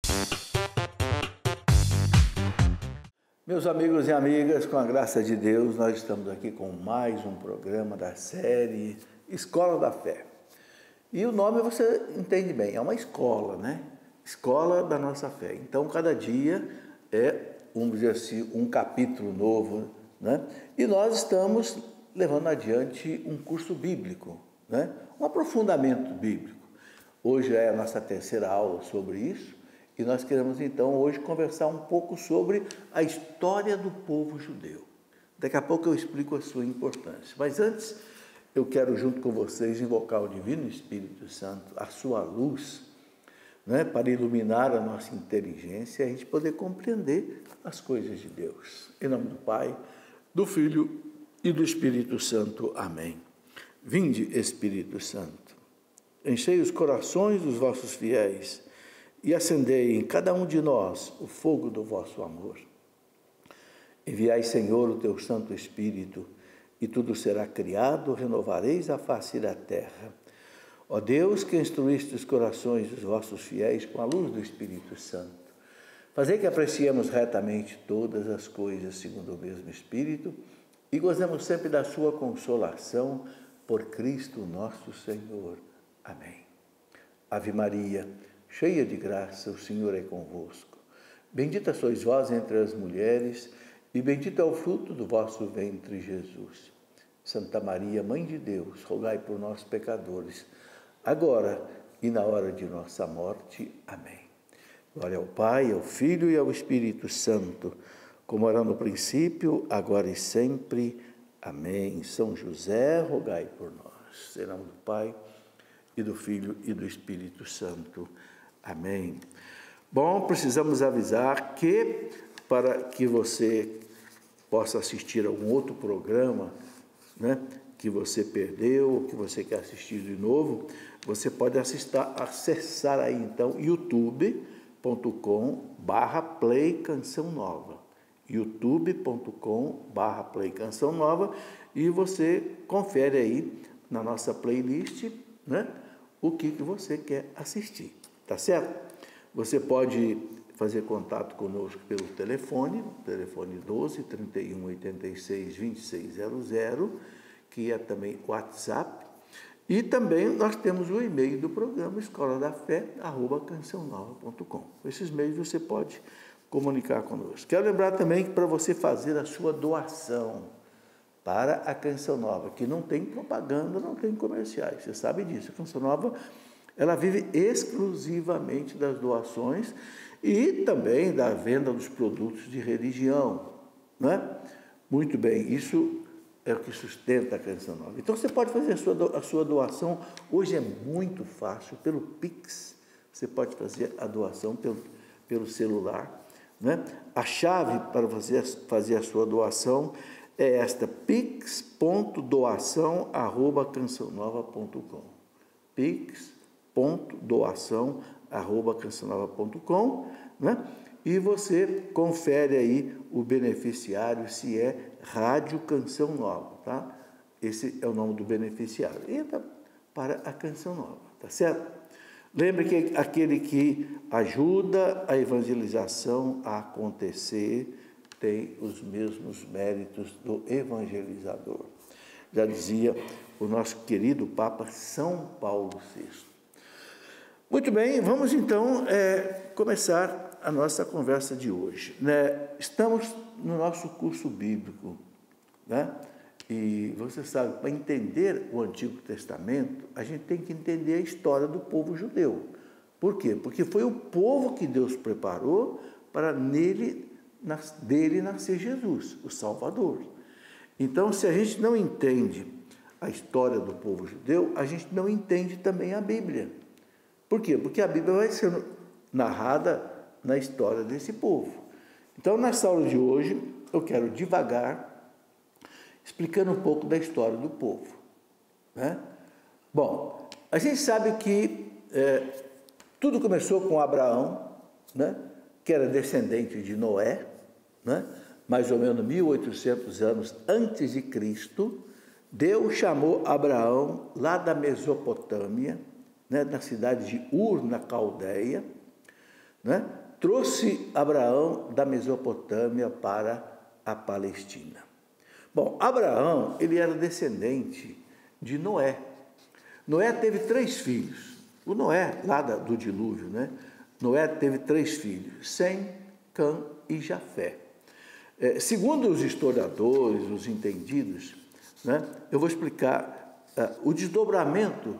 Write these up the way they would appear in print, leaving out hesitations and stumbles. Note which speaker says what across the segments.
Speaker 1: Meus amigos e amigas, com a graça de Deus, nós estamos aqui com mais um programa da série Escola da Fé. E o nome você entende bem, é uma escola, né? Escola da nossa fé. Então, cada dia é, vamos dizer assim, um capítulo novo, né? E nós estamos levando adiante um curso bíblico, né? Um aprofundamento bíblico. Hoje é a nossa terceira aula sobre isso. E nós queremos, então, hoje conversar um pouco sobre a história do povo judeu. Daqui a pouco eu explico a sua importância. Mas antes, eu quero, junto com vocês, invocar o Divino Espírito Santo, a sua luz, né, para iluminar a nossa inteligência e a gente poder compreender as coisas de Deus. Em nome do Pai, do Filho e do Espírito Santo. Amém. Vinde, Espírito Santo, enchei os corações dos vossos fiéis e acendei em cada um de nós o fogo do vosso amor. Enviai, Senhor, o teu Santo Espírito, e tudo será criado, renovareis a face da terra. Ó Deus, que instruíste os corações dos vossos fiéis com a luz do Espírito Santo, fazei que apreciemos retamente todas as coisas segundo o mesmo Espírito e gozemos sempre da sua consolação por Cristo nosso Senhor. Amém. Ave Maria, cheia de graça, o Senhor é convosco. Bendita sois vós entre as mulheres, e bendito é o fruto do vosso ventre, Jesus. Santa Maria, Mãe de Deus, rogai por nós, pecadores, agora e na hora de nossa morte. Amém. Glória ao Pai, ao Filho e ao Espírito Santo, como era no princípio, agora e sempre. Amém. São José, rogai por nós. Em nome do Pai, e do Filho e do Espírito Santo. Amém. Bom, precisamos avisar que, para que você possa assistir a algum outro programa, né, que você perdeu, ou que você quer assistir de novo, você pode acessar aí então youtube.com/play Canção Nova, youtube.com/play Canção Nova, e você confere aí na nossa playlist, né, o que você quer assistir. Tá certo? Você pode fazer contato conosco pelo telefone 12 31 86 2600, que é também WhatsApp, e também nós temos o e-mail do programa escoladafé@cançãonova.com. Esses meios você pode comunicar conosco. Quero lembrar também que para você fazer a sua doação para a Canção Nova, que não tem propaganda, não tem comerciais, você sabe disso. A Canção Nova, ela vive exclusivamente das doações e também da venda dos produtos de religião, né? Muito bem, isso é o que sustenta a Canção Nova. Então você pode fazer a sua doação, hoje é muito fácil, pelo Pix, você pode fazer a doação pelo celular, né? A chave para você fazer a sua doação é esta: pix.doação@cançãonova.com. pix.doação@cançãonova.com, né? E você confere aí o beneficiário, se é Rádio Canção Nova, tá? Esse é o nome do beneficiário. Entra para a Canção Nova, tá certo? Lembre que aquele que ajuda a evangelização a acontecer tem os mesmos méritos do evangelizador. Já dizia o nosso querido Papa São Paulo VI. Muito bem, vamos então começar a nossa conversa de hoje, né? Estamos no nosso curso bíblico, né? E você sabe, para entender o Antigo Testamento, a gente tem que entender a história do povo judeu. Por quê? Porque foi o povo que Deus preparou para dele nascer Jesus, o Salvador. Então, se a gente não entende a história do povo judeu, a gente não entende também a Bíblia. Por quê? Porque a Bíblia vai ser narrada na história desse povo. Então, nessa aula de hoje, eu quero devagar explicando um pouco da história do povo, né? Bom, a gente sabe que tudo começou com Abraão, né? Que era descendente de Noé, né? Mais ou menos 1800 anos antes de Cristo. Deus chamou Abraão lá da Mesopotâmia, né? Na cidade de Ur, na Caldeia, né, trouxe Abraão da Mesopotâmia para a Palestina. Bom, Abraão, ele era descendente de Noé. Noé teve 3 filhos. O Noé, lá do dilúvio, né? Noé teve 3 filhos, Sem, Cã e Jafé. Segundo os historiadores, os entendidos, né, eu vou explicar o desdobramento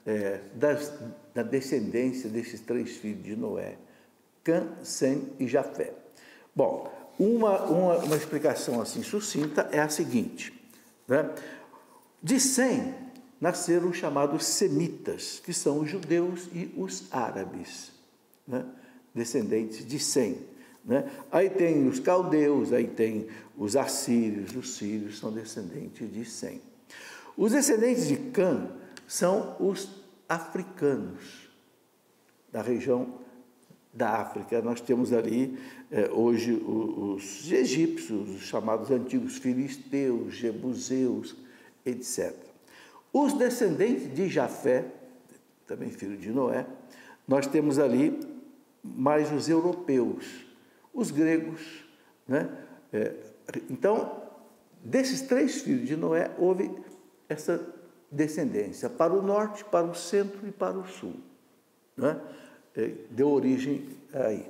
Speaker 1: da descendência desses 3 filhos de Noé, Cã, Sem e Jafé. Bom, uma explicação assim sucinta é a seguinte, né? De Sem nasceram os chamados semitas, que são os judeus e os árabes, né? Descendentes de Sem, né? Aí tem os caldeus, aí tem os assírios, os sírios são descendentes de Sem. Os descendentes de Cã são os africanos, da região da África. Nós temos ali hoje os egípcios, os chamados antigos filisteus, jebuseus, etc. Os descendentes de Jafé, também filho de Noé, nós temos ali mais os europeus, os gregos, né? Então, desses 3 filhos de Noé, houve essa descendência para o norte, para o centro e para o sul, né? Deu origem aí.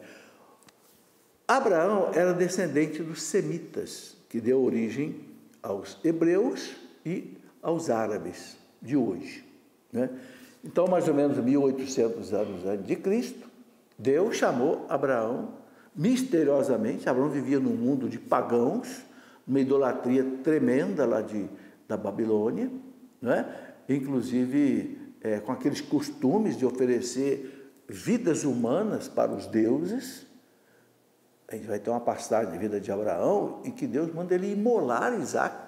Speaker 1: Abraão era descendente dos semitas, que deu origem aos hebreus e aos árabes de hoje, né? Então, mais ou menos 1800 anos antes de Cristo, Deus chamou Abraão misteriosamente. Abraão vivia num mundo de pagãos, uma idolatria tremenda lá da Babilônia, né? Inclusive com aqueles costumes de oferecer vidas humanas para os deuses. A gente vai ter uma passagem de vida de Abraão em que Deus manda ele imolar Isaac.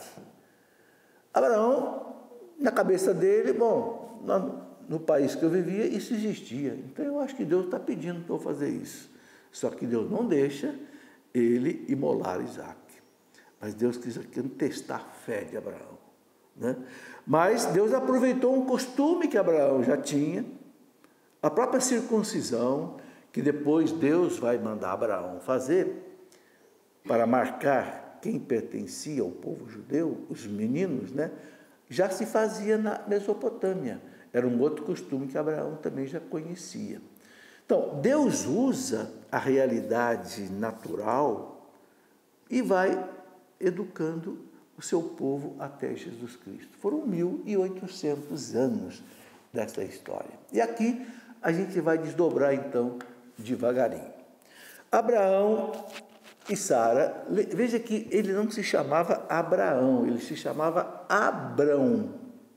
Speaker 1: Abraão, na cabeça dele, bom, no país que eu vivia, isso existia. Então eu acho que Deus está pedindo para eu fazer isso. Só que Deus não deixa ele imolar Isaac. Mas Deus quis testar a fé de Abraão, né? Mas Deus aproveitou um costume que Abraão já tinha, a própria circuncisão, que depois Deus vai mandar Abraão fazer, para marcar quem pertencia ao povo judeu, os meninos, né? Já se fazia na Mesopotâmia. Era um outro costume que Abraão também já conhecia. Então, Deus usa a realidade natural e vai educando o seu povo até Jesus Cristo. Foram 1800 anos dessa história. E aqui a gente vai desdobrar, então, devagarinho. Abraão e Sara, veja que ele não se chamava Abraão, ele se chamava Abrão.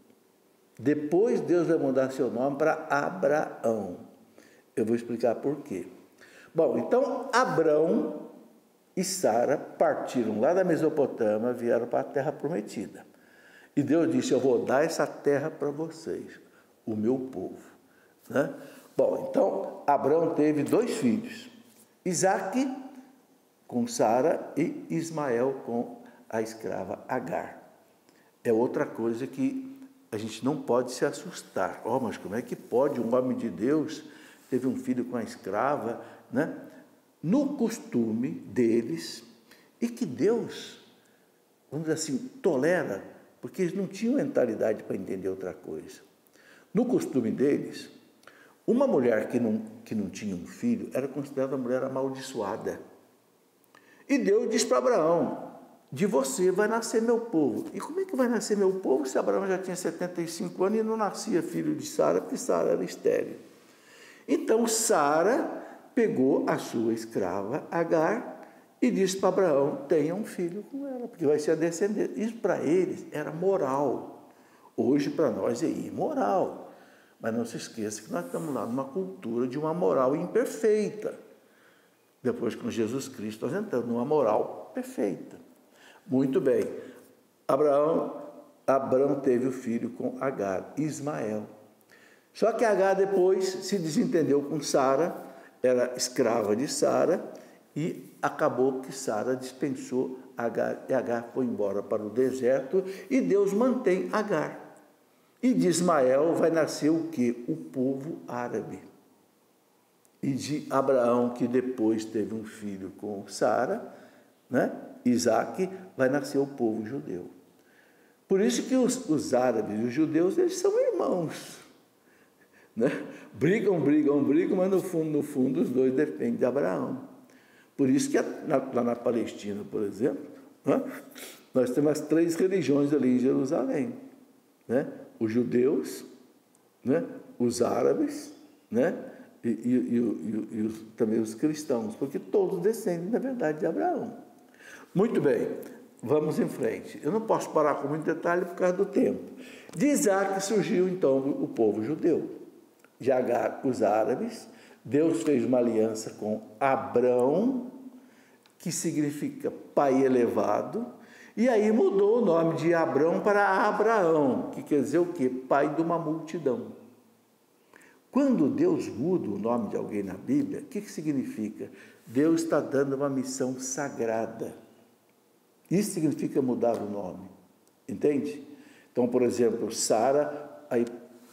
Speaker 1: Depois Deus vai mudar seu nome para Abraão. Eu vou explicar por quê. Bom, então Abrão e Sara partiram lá da Mesopotâmia, vieram para a terra prometida. E Deus disse: eu vou dar essa terra para vocês, o meu povo, né? Bom, então Abrão teve 2 filhos, Isaque com Sara e Ismael com a escrava Agar. É outra coisa que a gente não pode se assustar. Mas como é que pode um homem de Deus teve um filho com a escrava, né? No costume deles, e que Deus, vamos dizer assim, tolera, porque eles não tinham mentalidade para entender outra coisa. No costume deles, uma mulher que não tinha um filho era considerada uma mulher amaldiçoada. E Deus diz para Abraão: de você vai nascer meu povo. E como é que vai nascer meu povo se Abraão já tinha 75 anos e não nascia filho de Sara, porque Sara era estéril? Então Sara pegou a sua escrava Agar e disse para Abraão: tenha um filho com ela, porque vai ser a descendência. Isso para eles era moral. Hoje para nós é imoral. Mas não se esqueça que nós estamos lá numa cultura de uma moral imperfeita. Depois, com Jesus Cristo, nós entramos numa moral perfeita. Muito bem. Abraão teve o filho com Agar, Ismael. Só que Agar depois se desentendeu com Sara, era escrava de Sara, e acabou que Sara dispensou Agar, e Agar foi embora para o deserto, e Deus mantém Agar. E de Ismael vai nascer o quê? O povo árabe. e de Abraão, que depois teve um filho com Sara, né? Isaac, vai nascer o povo judeu. Por isso que os árabes e os judeus, eles são irmãos, né? Brigam, mas no fundo os dois dependem de Abraão. Por isso que lá na Palestina, por exemplo, né? Nós temos as 3 religiões ali em Jerusalém, né? Os judeus, né? Os árabes, né? E também os cristãos, porque todos descendem, na verdade, de Abraão. Muito bem, vamos em frente. Eu não posso parar com muito detalhe por causa do tempo. De Isaac surgiu, então, o povo judeu. De Agar, os árabes. Deus fez uma aliança com Abrão, que significa pai elevado, e aí mudou o nome de Abrão para Abraão, que quer dizer o quê? Pai de uma multidão. Quando Deus muda o nome de alguém na Bíblia, o que significa? Deus está dando uma missão sagrada. Isso significa mudar o nome, entende? Então, por exemplo, Sara, aí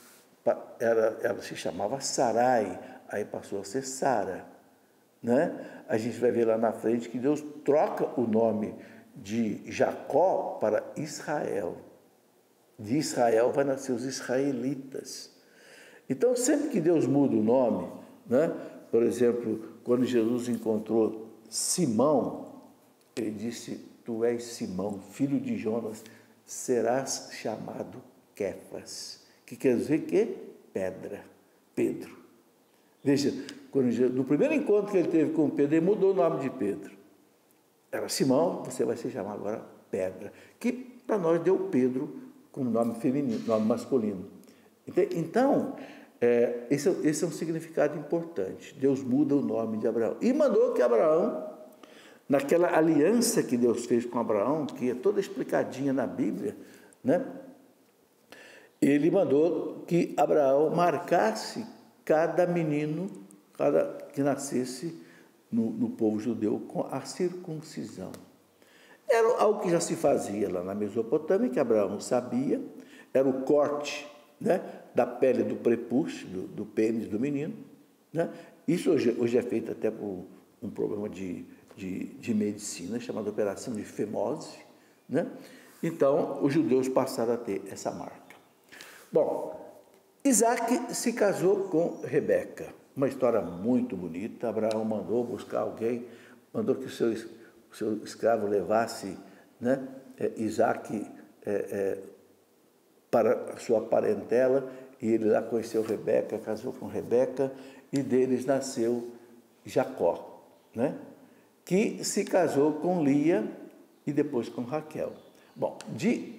Speaker 1: ela se chamava Sarai, aí passou a ser Sara, né? A gente vai ver lá na frente que Deus troca o nome de Jacó para Israel. De Israel vai nascer os israelitas. Então, sempre que Deus muda o nome, né? Por exemplo, quando Jesus encontrou Simão, ele disse: tu és Simão, filho de Jonas, serás chamado Quefas, que quer dizer que? Pedra, Pedro. Veja, no primeiro encontro que ele teve com Pedro, ele mudou o nome de Pedro. Era Simão, você vai ser chamado agora Pedra, que para nós deu Pedro como nome feminino, nome masculino. Então, esse é um significado importante. Deus muda o nome de Abraão. E mandou que Abraão, naquela aliança que Deus fez com Abraão, que é toda explicadinha na Bíblia, né? Ele mandou que Abraão marcasse cada menino, que nascesse no povo judeu, com a circuncisão. Era algo que já se fazia lá na Mesopotâmia, que Abraão sabia, era o corte, né, da pele do prepúcio, do pênis do menino, né? Isso hoje é feito até por um problema de medicina, chamada operação de fimose, né? Então, os judeus passaram a ter essa marca. Bom, Isaac se casou com Rebeca, uma história muito bonita. Abraão mandou buscar alguém, mandou que o seu escravo levasse, né, Isaac para a sua parentela, e ele lá conheceu Rebeca, casou com Rebeca, e deles nasceu Jacó, né, que se casou com Lia e depois com Raquel. Bom, de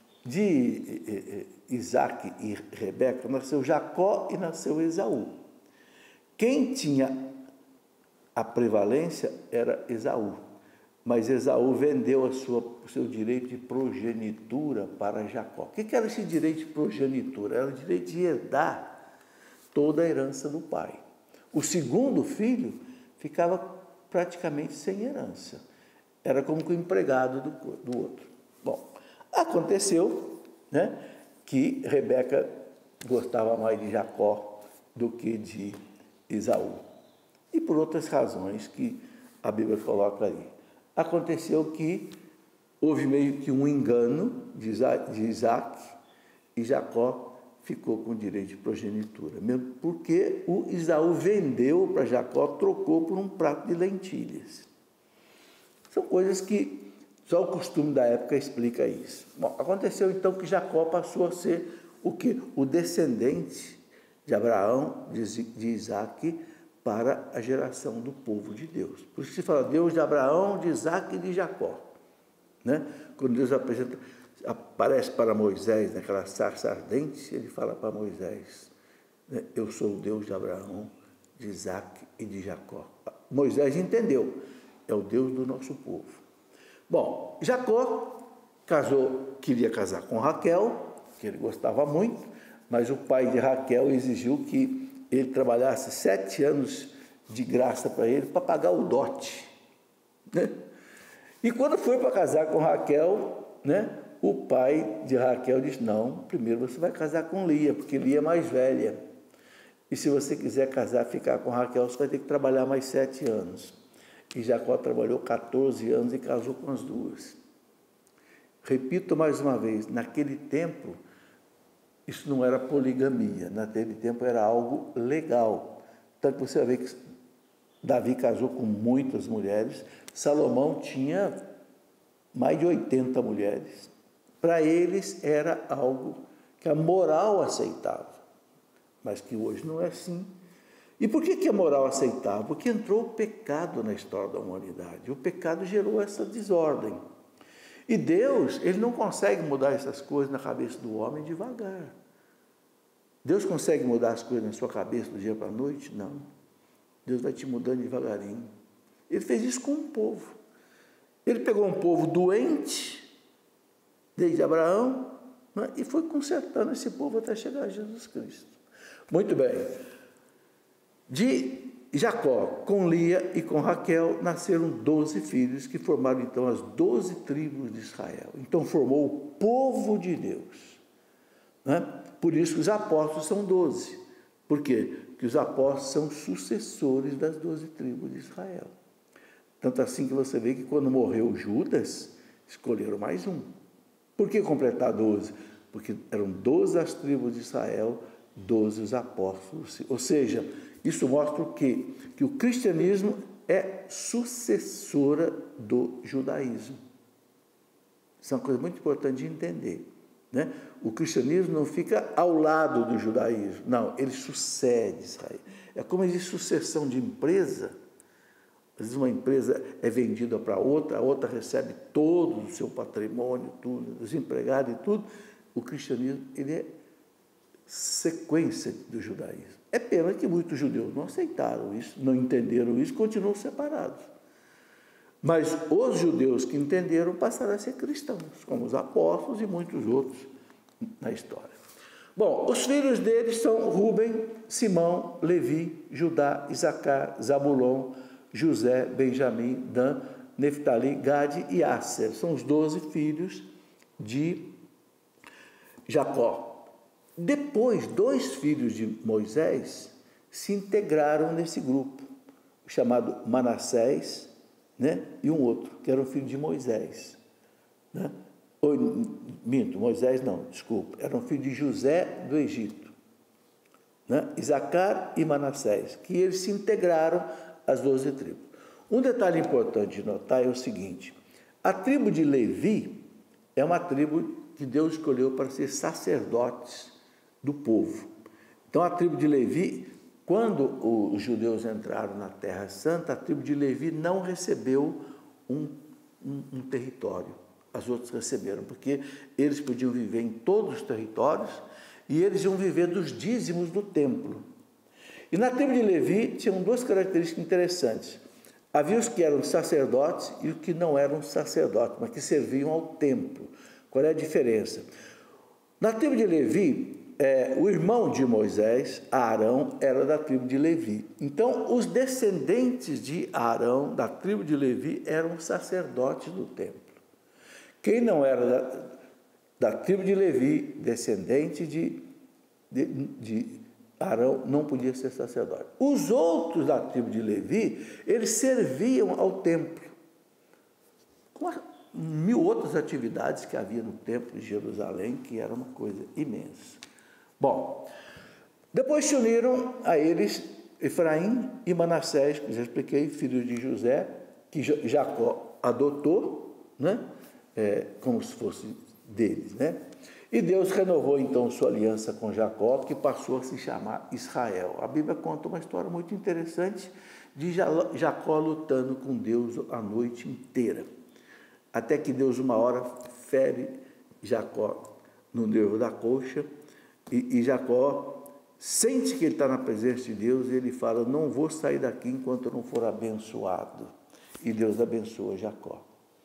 Speaker 1: Isaac e Rebeca nasceu Jacó e nasceu Esaú. Quem tinha a prevalência era Esaú, mas Esaú vendeu o seu direito de progenitura para Jacó. O que era esse direito de progenitura? Era o direito de herdar toda a herança do pai. O segundo filho ficava praticamente sem herança. Era como que o empregado do outro. Bom, aconteceu, né, que Rebeca gostava mais de Jacó do que de Esaú. E por outras razões que a Bíblia coloca aí. Aconteceu que houve meio que um engano de Isaac, e Jacó ficou com o direito de progenitura, mesmo porque o Esaú vendeu para Jacó, trocou por um prato de lentilhas. São coisas que só o costume da época explica isso. Bom, aconteceu então que Jacó passou a ser o quê? O descendente de Abraão, de Isaac, para a geração do povo de Deus. Por isso se fala Deus de Abraão, de Isaac e de Jacó, né? Quando Deus aparece para Moisés naquela sarça ardente, ele fala para Moisés, né, eu sou o Deus de Abraão, de Isaac e de Jacó. Moisés entendeu, é o Deus do nosso povo. Bom, Jacó queria casar com Raquel, que ele gostava muito, mas o pai de Raquel exigiu que ele trabalhasse 7 anos de graça para ele, para pagar o dote, né? E quando foi para casar com Raquel, né, o pai de Raquel disse, não, primeiro você vai casar com Lia, porque Lia é mais velha. E se você quiser casar, ficar com Raquel, você vai ter que trabalhar mais 7 anos. E Jacó trabalhou 14 anos e casou com as duas. Repito mais uma vez, naquele tempo, isso não era poligamia, naquele tempo era algo legal. Tanto que você vai ver que Davi casou com muitas mulheres, Salomão tinha mais de 80 mulheres. Para eles era algo que a moral aceitava, mas que hoje não é assim. E por que a moral aceitava? Porque entrou o pecado na história da humanidade. O pecado gerou essa desordem. E Deus, Ele não consegue mudar essas coisas na cabeça do homem devagar. Deus consegue mudar as coisas na sua cabeça do dia para a noite? Não. Deus vai te mudando devagarinho. Ele fez isso com um povo. Ele pegou um povo doente, desde Abraão, né, e foi consertando esse povo até chegar a Jesus Cristo. Muito bem. De Jacó, com Lia e com Raquel, nasceram 12 filhos, que formaram então as 12 tribos de Israel. Então formou o povo de Deus. Né? Por isso que os apóstolos são 12. Por quê? Porque os apóstolos são sucessores das 12 tribos de Israel. Tanto assim que você vê que quando morreu Judas, escolheram mais um. Por que completar 12? Porque eram 12 as tribos de Israel, 12 os apóstolos. Ou seja, isso mostra o quê? Que o cristianismo é sucessora do judaísmo. Isso é uma coisa muito importante de entender. Né? O cristianismo não fica ao lado do judaísmo, não, ele sucede Israel. É como existe sucessão de empresa. Às vezes uma empresa é vendida para outra, a outra recebe todo o seu patrimônio, tudo, os empregados e tudo. O cristianismo, ele é sequência do judaísmo. É pena que muitos judeus não aceitaram isso, não entenderam isso, continuam separados. Mas os judeus que entenderam passaram a ser cristãos, como os apóstolos e muitos outros na história. Bom, os filhos deles são Rúben, Simão, Levi, Judá, Isacar, Zabulon, José, Benjamim, Dan, Neftali, Gade e Asser. São os 12 filhos de Jacó. Depois, 2 filhos de Moisés se integraram nesse grupo, chamado Manassés, né? E um outro, que era um filho de Moisés. Né? Moisés não, desculpa, era um filho de José do Egito. Né? Isacar e Manassés, que eles se integraram às 12 tribos. Um detalhe importante de notar é o seguinte: a tribo de Levi é uma tribo que Deus escolheu para ser sacerdotes do povo. Então, a tribo de Levi, quando os judeus entraram na Terra Santa, a tribo de Levi não recebeu um território. As outras receberam, porque eles podiam viver em todos os territórios e eles iam viver dos dízimos do templo. E na tribo de Levi tinham 2 características interessantes. Havia os que eram sacerdotes e os que não eram sacerdotes, mas que serviam ao templo. Qual é a diferença? Na tribo de Levi, o irmão de Moisés, Arão, era da tribo de Levi. Então, os descendentes de Arão, da tribo de Levi, eram sacerdotes do templo. Quem não era da tribo de Levi, descendente de Arão, não podia ser sacerdote. Os outros da tribo de Levi, eles serviam ao templo, com 1000 outras atividades que havia no templo de Jerusalém, que era uma coisa imensa. Bom, depois se uniram a eles Efraim e Manassés, que já expliquei, filhos de José, que Jacó adotou, né? Como se fosse deles, né? E Deus renovou então sua aliança com Jacó, que passou a se chamar Israel. A Bíblia conta uma história muito interessante de Jacó lutando com Deus a noite inteira, até que Deus uma hora fere Jacó no nervo da coxa, e Jacó sente que ele está na presença de Deus, e ele fala: não vou sair daqui enquanto eu não for abençoado. E Deus abençoa Jacó.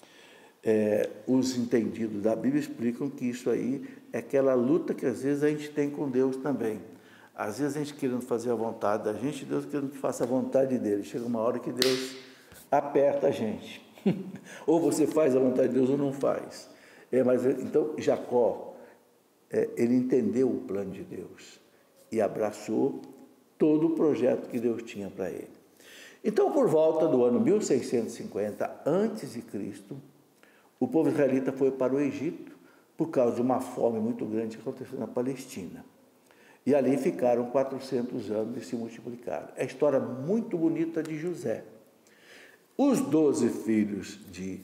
Speaker 1: Os entendidos da Bíblia explicam que isso aí é aquela luta que às vezes a gente tem com Deus também. Às vezes a gente querendo fazer a vontade da gente, Deus querendo que faça a vontade dele. Chega uma hora que Deus aperta a gente. Ou você faz a vontade de Deus ou não faz. Então, Jacó, ele entendeu o plano de Deus e abraçou todo o projeto que Deus tinha para ele. Então, por volta do ano 1650 a.C., o povo israelita foi para o Egito por causa de uma fome muito grande que aconteceu na Palestina. E ali ficaram 400 anos e se multiplicaram. É a história muito bonita de José. Os 12 filhos de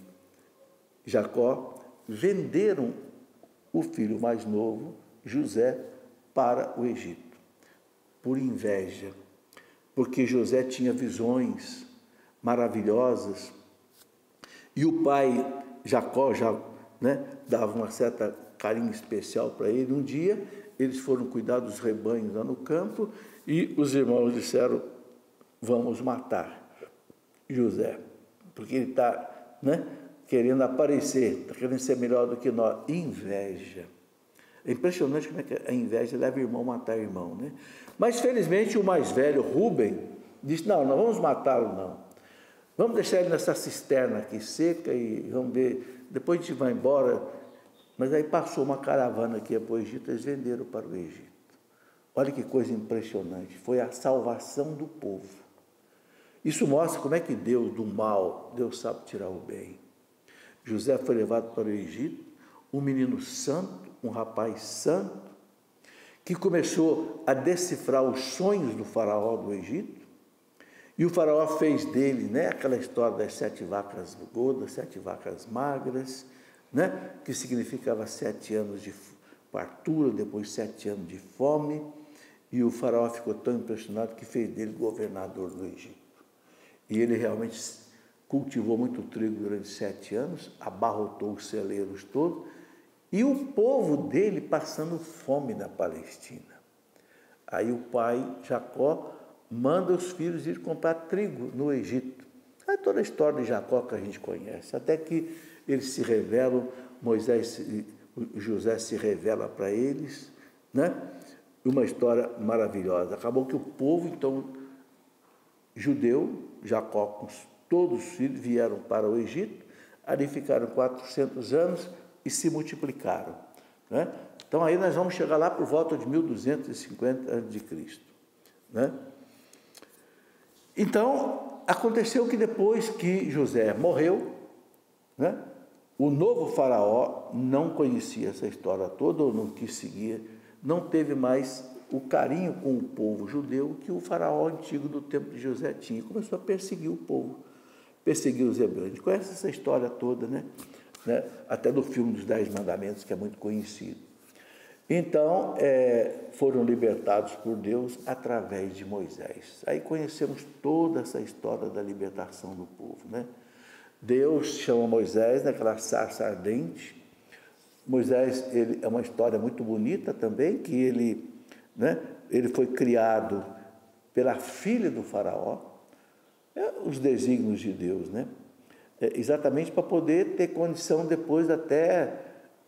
Speaker 1: Jacó venderam o filho mais novo, José, para o Egito, por inveja, porque José tinha visões maravilhosas e o pai Jacó já dava uma certa carinho especial para ele. Um dia eles foram cuidar dos rebanhos lá no campo e os irmãos disseram: vamos matar José, porque ele está querendo aparecer, está querendo ser melhor do que nós. Inveja. É impressionante como é que a inveja leva irmão a matar irmão, né? Mas felizmente o mais velho, Rúben, disse: não vamos matá-lo não. Vamos deixar ele nessa cisterna aqui seca e vamos ver, depois a gente vai embora. Mas aí passou uma caravana que ia para o Egito, eles venderam para o Egito. Olha que coisa impressionante, foi a salvação do povo. Isso mostra como é que Deus, do mal, Deus sabe tirar o bem. José foi levado para o Egito, um menino santo, um rapaz santo, que começou a decifrar os sonhos do faraó do Egito, e o faraó fez dele, aquela história das 7 vacas gordas, 7 vacas magras, que significava 7 anos de fartura, depois 7 anos de fome, e o faraó ficou tão impressionado que fez dele governador do Egito. E ele realmente cultivou muito trigo durante 7 anos, abarrotou os celeiros todos, e o povo dele passando fome na Palestina. Aí o pai, Jacó, manda os filhos ir comprar trigo no Egito. É toda a história de Jacó que a gente conhece, até que eles se revelam, José se revela para eles, uma história maravilhosa. Acabou que o povo, então, judeu, Jacó com todos os filhos, vieram para o Egito, ali ficaram 400 anos e se multiplicaram. Então, aí nós vamos chegar lá por volta de 1250 a.C. Então, aconteceu que depois que José morreu, o novo faraó não conhecia essa história toda, ou não quis seguir, não teve mais o carinho com o povo judeu que o faraó antigo do tempo de José tinha. Começou a perseguir o povo, perseguir os hebreus. A gente conhece essa história toda, até do filme dos 10 Mandamentos, que é muito conhecido. Então, foram libertados por Deus através de Moisés. Aí conhecemos toda essa história da libertação do povo, Deus chama Moisés naquela sarça ardente. Moisés, ele é uma história muito bonita também, que ele foi criado pela filha do faraó, os desígnios de Deus, exatamente para poder ter condição depois até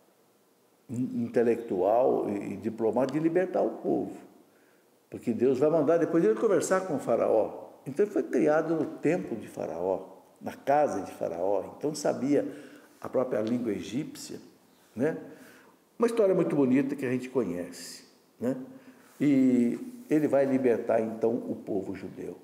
Speaker 1: intelectual e diplomático de libertar o povo, porque Deus vai mandar depois ele conversar com o faraó. Então ele foi criado no templo de faraó, na casa de faraó, então sabia a própria língua egípcia, uma história muito bonita que a gente conhece, e ele vai libertar então o povo judeu.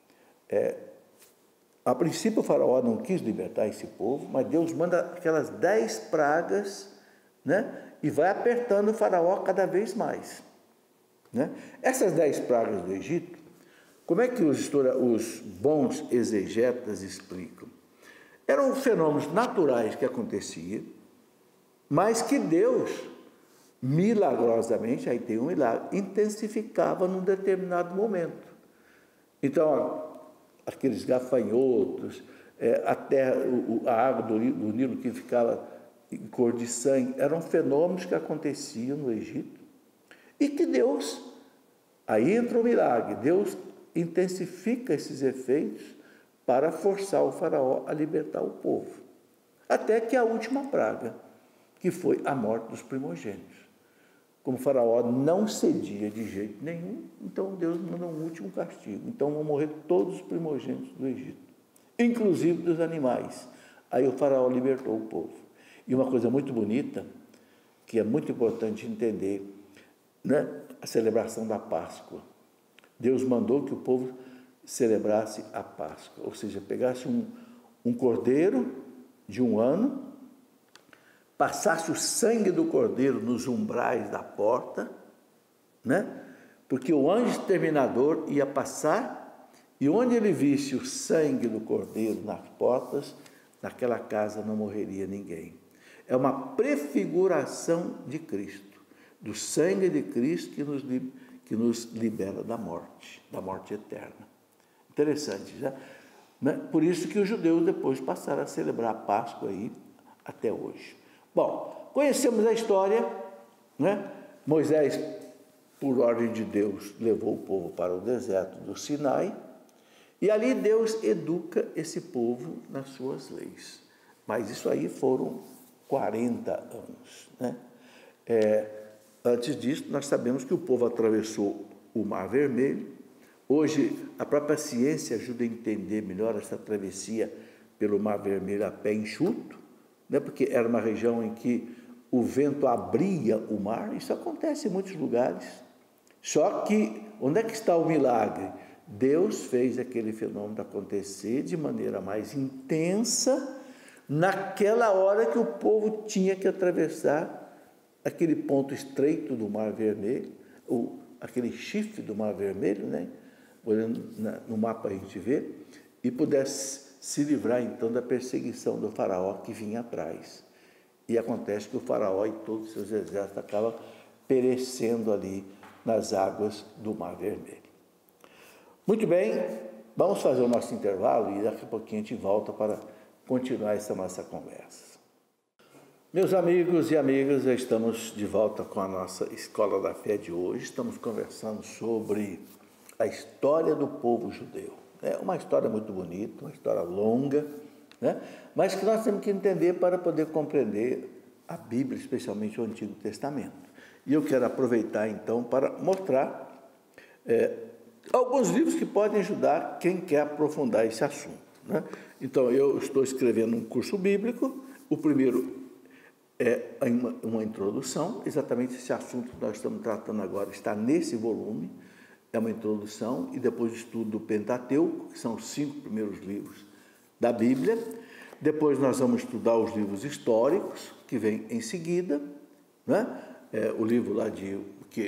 Speaker 1: A princípio o faraó não quis libertar esse povo, mas Deus manda aquelas 10 pragas, e vai apertando o faraó cada vez mais. Essas 10 pragas do Egito, como é que os bons exegetas explicam? Eram fenômenos naturais que aconteciam, mas que Deus, milagrosamente, aí tem um milagre, intensificava num determinado momento. Então, aqueles gafanhotos, a água do Nilo que ficava em cor de sangue, eram fenômenos que aconteciam no Egito e que Deus, aí entra o milagre, Deus intensifica esses efeitos para forçar o faraó a libertar o povo, até que a última praga, que foi a morte dos primogênitos. Como o faraó não cedia de jeito nenhum, então Deus mandou um último castigo. Então vão morrer todos os primogênitos do Egito, inclusive dos animais. Aí o faraó libertou o povo. E uma coisa muito bonita, que é muito importante entender, a celebração da Páscoa. Deus mandou que o povo celebrasse a Páscoa, ou seja, pegasse um cordeiro de 1 ano, passasse o sangue do cordeiro nos umbrais da porta, né? Porque o anjo exterminador ia passar, e onde ele visse o sangue do cordeiro nas portas, naquela casa não morreria ninguém. É uma prefiguração de Cristo, do sangue de Cristo que nos libera da morte eterna. Interessante, já, né? Por isso que os judeus depois passaram a celebrar a Páscoa aí até hoje. Bom, conhecemos a história, né? Moisés, por ordem de Deus, levou o povo para o deserto do Sinai, e ali Deus educa esse povo nas suas leis. Mas isso aí foram 40 anos, né? Antes disso, nós sabemos que o povo atravessou o Mar Vermelho. Hoje, a própria ciência ajuda a entender melhor essa travessia pelo Mar Vermelho a pé enxuto, né? Porque era uma região em que o vento abria o mar. Isso acontece em muitos lugares. Só que, onde é que está o milagre? Deus fez aquele fenômeno acontecer de maneira mais intensa, naquela hora que o povo tinha que atravessar aquele ponto estreito do Mar Vermelho, ou aquele chifre do Mar Vermelho, né? Olhando no mapa a gente vê, e pudesse se livrar então da perseguição do faraó que vinha atrás. E acontece que o faraó e todos os seus exércitos acabam perecendo ali nas águas do Mar Vermelho. Muito bem, vamos fazer o nosso intervalo e daqui a pouquinho a gente volta para continuar essa nossa conversa. Meus amigos e amigas, já estamos de volta com a nossa Escola da Fé de hoje. Estamos conversando sobre a história do povo judeu. É uma história muito bonita, uma história longa, né? Mas que nós temos que entender para poder compreender a Bíblia, especialmente o Antigo Testamento. E eu quero aproveitar então para mostrar alguns livros que podem ajudar quem quer aprofundar esse assunto, né? Então, eu estou escrevendo um curso bíblico. O primeiro é uma introdução, exatamente esse assunto que nós estamos tratando agora está nesse volume. É uma introdução, e depois o estudo do Pentateuco, que são os 5 primeiros livros da Bíblia. Depois nós vamos estudar os livros históricos, que vem em seguida, né? O livro lá de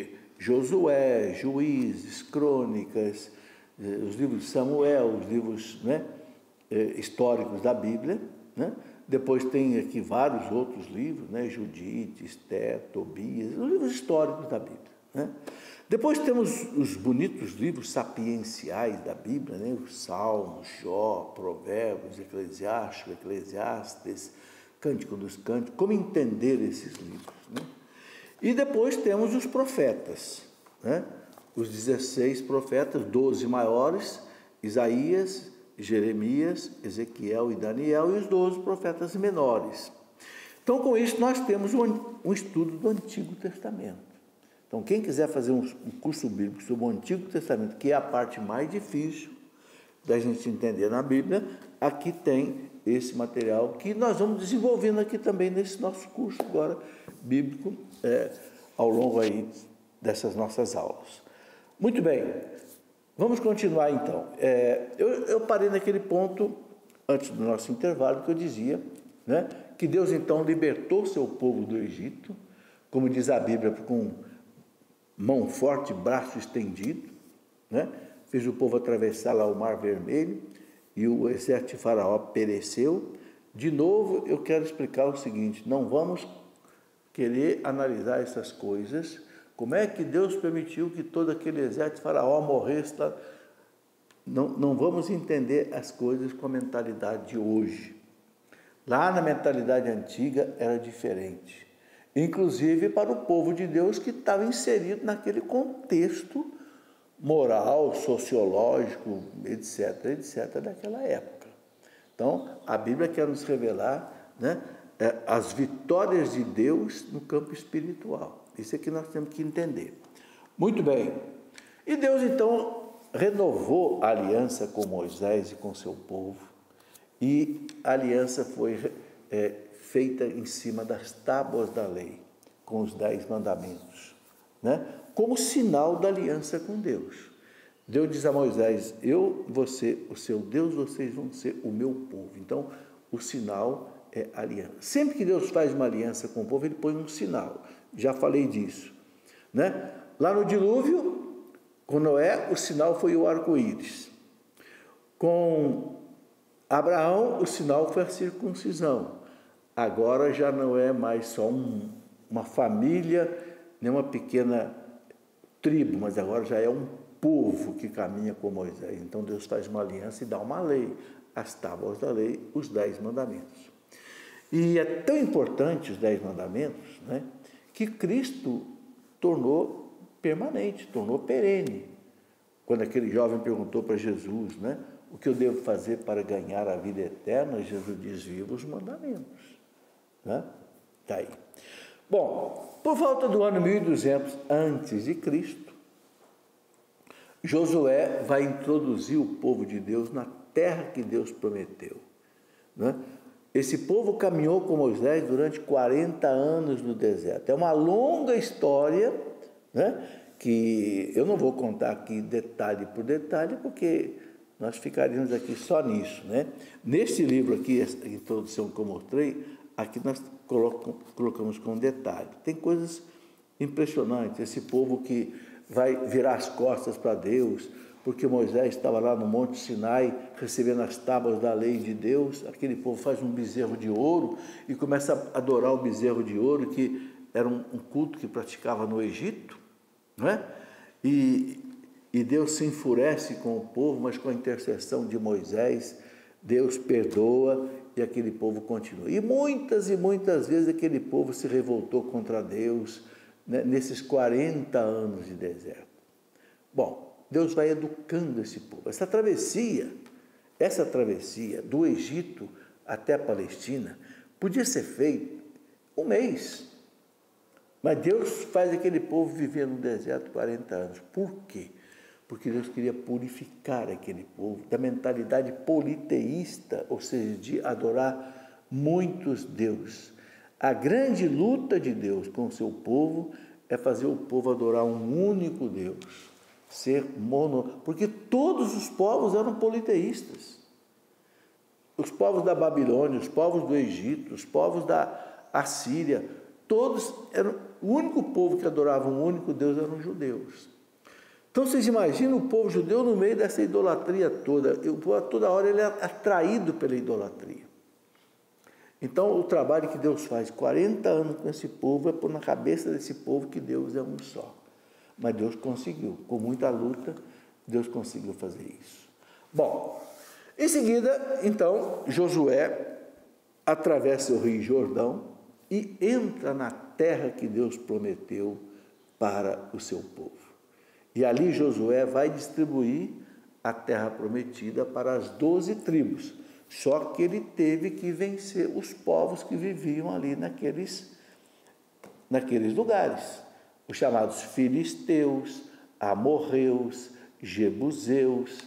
Speaker 1: Josué, Juízes, Crônicas, os livros de Samuel, os livros, né, históricos da Bíblia, né? Depois tem aqui vários outros livros, né? Judite, Esté, Tobias, os livros históricos da Bíblia, né? Depois temos os bonitos livros sapienciais da Bíblia, né? Os Salmos, Jó, Provérbios, Eclesiastes, Cântico dos Cânticos, como entender esses livros, né? E depois temos os profetas, né? Os 16 profetas, 12 maiores, Isaías, Jeremias, Ezequiel e Daniel, e os 12 profetas menores. Então, com isso, nós temos um estudo do Antigo Testamento. Então, quem quiser fazer um curso bíblico sobre o Antigo Testamento, que é a parte mais difícil da gente entender na Bíblia, aqui tem esse material que nós vamos desenvolvendo aqui também nesse nosso curso agora bíblico, ao longo aí dessas nossas aulas. Muito bem, vamos continuar então. Eu parei naquele ponto, antes do nosso intervalo, que eu dizia, né, que Deus então libertou seu povo do Egito, como diz a Bíblia, com mão forte, braço estendido, né? Fez o povo atravessar lá o Mar Vermelho, e o exército de Faraó pereceu. De novo, eu quero explicar o seguinte: não vamos querer analisar essas coisas. Como é que Deus permitiu que todo aquele exército de Faraó morresse? Não vamos entender as coisas com a mentalidade de hoje. Lá na mentalidade antiga era diferente. Inclusive para o povo de Deus que estava inserido naquele contexto moral, sociológico, etc., daquela época. Então, a Bíblia quer nos revelar, né, as vitórias de Deus no campo espiritual. Isso é que nós temos que entender. Muito bem. E Deus, então, renovou a aliança com Moisés e com seu povo, e a aliança foi feita em cima das tábuas da lei, com os 10 mandamentos, né? Como sinal da aliança com Deus. Deus diz a Moisés: eu, você, o seu Deus, vocês vão ser o meu povo. Então, o sinal é aliança. Sempre que Deus faz uma aliança com o povo, ele põe um sinal. Já falei disso, né? Lá no dilúvio, com Noé, o sinal foi o arco-íris. Com Abraão, o sinal foi a circuncisão. Agora já não é mais só uma família, nem uma pequena tribo, mas agora já é um povo que caminha com Moisés. Então Deus faz uma aliança e dá uma lei, as tábuas da lei, os 10 mandamentos. E é tão importante os 10 mandamentos, né, que Cristo tornou permanente, tornou perene. Quando aquele jovem perguntou para Jesus, né, o que eu devo fazer para ganhar a vida eterna, Jesus diz: viva os mandamentos. Né? Tá aí. Bom, por volta do ano 1200 antes de Cristo, Josué vai introduzir o povo de Deus na terra que Deus prometeu. Né? Esse povo caminhou com Moisés durante 40 anos no deserto. É uma longa história, né, que eu não vou contar aqui detalhe por detalhe, porque nós ficaríamos aqui só nisso. Né? Neste livro aqui, essa introdução que eu mostrei, aqui nós colocamos com detalhe. Tem coisas impressionantes. Esse povo que vai virar as costas para Deus, porque Moisés estava lá no Monte Sinai, recebendo as tábuas da lei de Deus. Aquele povo faz um bezerro de ouro e começa a adorar o bezerro de ouro, que era um culto que praticava no Egito, não é? E Deus se enfurece com o povo, mas com a intercessão de Moisés, Deus perdoa e aquele povo continua. E muitas vezes aquele povo se revoltou contra Deus, né, nesses 40 anos de deserto. Bom, Deus vai educando esse povo. Essa travessia do Egito até a Palestina podia ser feita um mês. Mas Deus faz aquele povo viver no deserto 40 anos. Por quê? Porque Deus queria purificar aquele povo da mentalidade politeísta, ou seja, de adorar muitos deuses. A grande luta de Deus com o seu povo é fazer o povo adorar um único Deus, ser porque todos os povos eram politeístas. Os povos da Babilônia, os povos do Egito, os povos da Assíria, todos eram, o único povo que adorava um único Deus eram os judeus. Então vocês imaginam o povo judeu no meio dessa idolatria toda. O povo, toda hora ele é atraído pela idolatria. Então o trabalho que Deus faz 40 anos com esse povo é pôr na cabeça desse povo que Deus é um só. Mas Deus conseguiu, com muita luta, Deus conseguiu fazer isso. Bom, em seguida, então, Josué atravessa o Rio Jordão e entra na terra que Deus prometeu para o seu povo. E ali Josué vai distribuir a terra prometida para as 12 tribos. Só que ele teve que vencer os povos que viviam ali naqueles lugares. Os chamados filisteus, amorreus, jebuseus,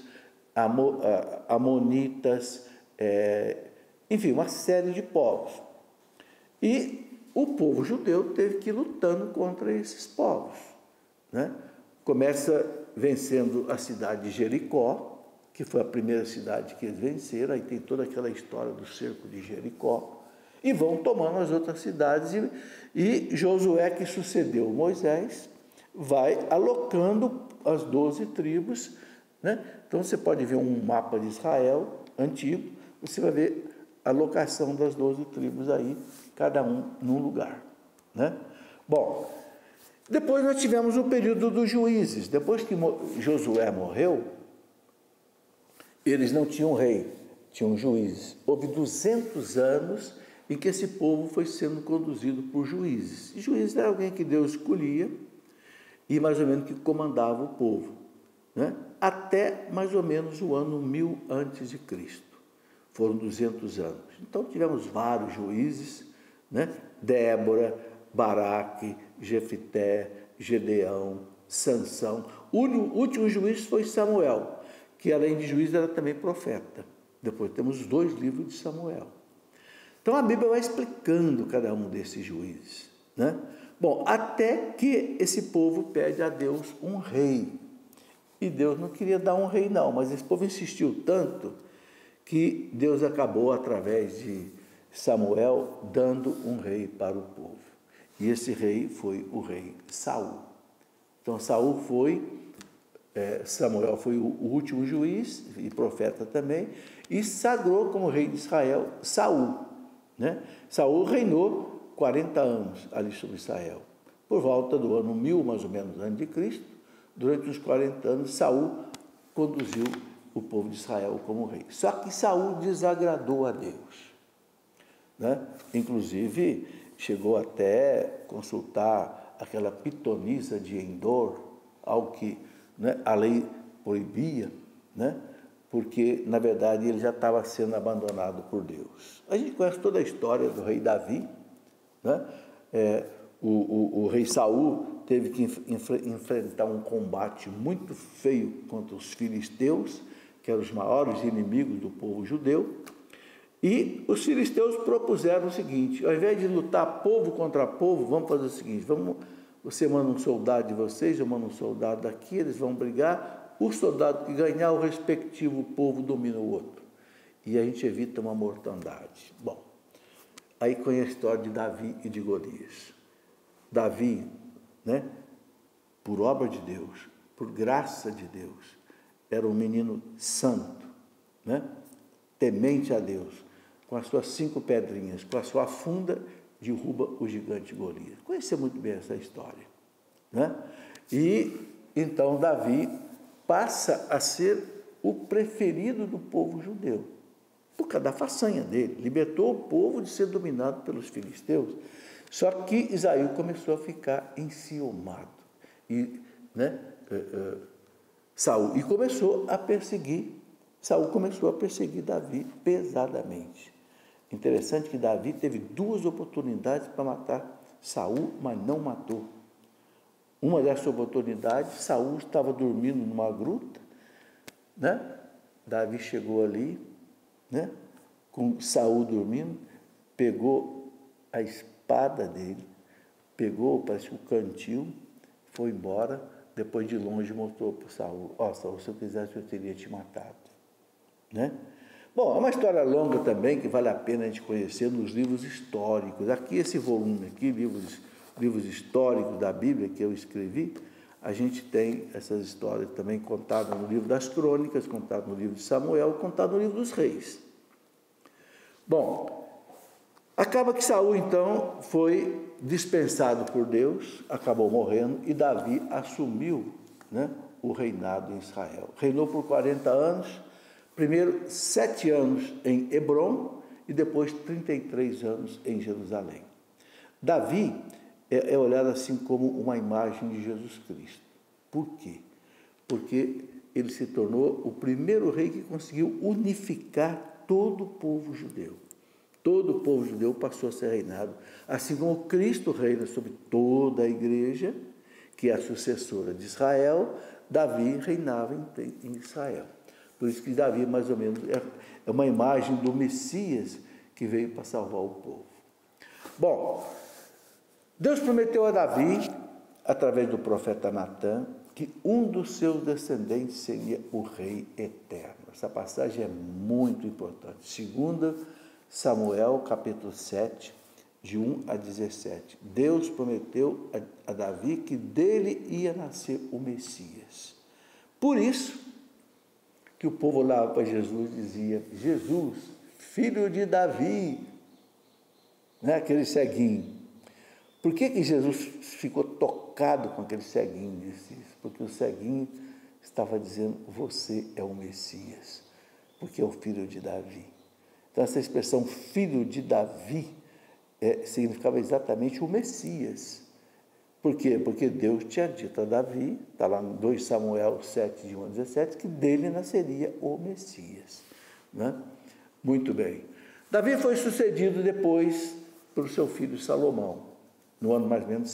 Speaker 1: amonitas, enfim, uma série de povos. E o povo judeu teve que ir lutando contra esses povos, né? Começa vencendo a cidade de Jericó, que foi a primeira cidade que eles venceram. Aí tem toda aquela história do cerco de Jericó, e vão tomando as outras cidades, e Josué, que sucedeu Moisés, vai alocando as 12 tribos, né? Então você pode ver um mapa de Israel antigo, você vai ver a locação das 12 tribos aí, cada um num lugar, né? Bom, depois nós tivemos o período dos juízes. Depois que Josué morreu, eles não tinham rei, tinham juízes. Houve 200 anos em que esse povo foi sendo conduzido por juízes. E juízes era alguém que Deus escolhia e mais ou menos que comandava o povo, né? Até mais ou menos o ano 1000 antes de Cristo. Foram 200 anos. Então tivemos vários juízes, né? Débora, Baraque, Jefité, Gedeão, Sansão. O último juiz foi Samuel, que além de juiz era também profeta. Depois temos os 2 livros de Samuel. Então a Bíblia vai explicando cada um desses juízes, né? Bom, até que esse povo pede a Deus um rei. E Deus não queria dar um rei não, mas esse povo insistiu tanto que Deus acabou, através de Samuel, dando um rei para o povo. E esse rei foi o rei Saul. Então Samuel foi o último juiz e profeta também, e sagrou como rei de Israel Saul, né? Saul reinou 40 anos ali sobre Israel. Por volta do ano 1000, mais ou menos, antes de Cristo, durante os 40 anos, Saul conduziu o povo de Israel como rei. Só que Saul desagradou a Deus, né? Inclusive, chegou até consultar aquela pitonisa de Endor, algo que, né, a lei proibia, né? Porque, na verdade, ele já estava sendo abandonado por Deus. A gente conhece toda a história do rei Davi, né? O rei Saul teve que enfrentar um combate muito feio contra os filisteus, que eram os maiores inimigos do povo judeu, e os filisteus propuseram o seguinte: ao invés de lutar povo contra povo, vamos fazer o seguinte, você manda um soldado de vocês, eu mando um soldado daqui, eles vão brigar, o soldado que ganhar, o respectivo povo domina o outro, e a gente evita uma mortandade. Bom, aí conhece a história de Davi e de Golias. Davi, né, por obra de Deus, por graça de Deus, era um menino santo, né, temente a Deus, com as suas 5 pedrinhas, com a sua funda, derruba o gigante Golias. Conhece muito bem essa história, né? E então Davi passa a ser o preferido do povo judeu, por causa da façanha dele, libertou o povo de ser dominado pelos filisteus. Só que Isaú começou a ficar enciumado, e, né, Saul, e começou a perseguir, Saul começou a perseguir Davi pesadamente. Interessante que Davi teve 2 oportunidades para matar Saul, mas não matou. Uma dessas oportunidades, Saul estava dormindo numa gruta, né? Davi chegou ali, né, com Saul dormindo, pegou a espada dele, pegou, parece que o cantil, foi embora, depois de longe mostrou para Saul: Saul, se eu quisesse eu teria te matado, né? Bom, é uma história longa também, que vale a pena a gente conhecer nos livros históricos. Aqui, esse volume aqui, livros históricos da Bíblia que eu escrevi, a gente tem essas histórias também contadas no livro das Crônicas, contadas no livro de Samuel, contadas no livro dos Reis. Bom, acaba que Saul, então, foi dispensado por Deus, acabou morrendo, e Davi assumiu, né, o reinado em Israel. Reinou por 40 anos, primeiro 7 anos em Hebrom e depois 33 anos em Jerusalém. Davi é olhado assim como uma imagem de Jesus Cristo. Por quê? Porque ele se tornou o primeiro rei que conseguiu unificar todo o povo judeu. Todo o povo judeu passou a ser reinado, assim como Cristo reina sobre toda a igreja, que é a sucessora de Israel. Davi reinava em Israel. Por isso que Davi, mais ou menos, é uma imagem do Messias que veio para salvar o povo. Bom, Deus prometeu a Davi, através do profeta Natã, que um dos seus descendentes seria o rei eterno. Essa passagem é muito importante. 2 Samuel, capítulo 7, de 1 a 17. Deus prometeu a Davi que dele ia nascer o Messias. Por isso que o povo olhava para Jesus e dizia: Jesus, filho de Davi, né? Aquele ceguinho. Por que Jesus ficou tocado com aquele ceguinho? Disse isso? Porque o ceguinho estava dizendo: você é o Messias, porque é o filho de Davi. Então, essa expressão filho de Davi significava exatamente o Messias. Por quê? Porque Deus tinha dito a Davi, está lá no 2 Samuel 7, de 1 a 17, que dele nasceria o Messias, né? Muito bem. Davi foi sucedido depois pelo seu filho Salomão, no ano mais ou menos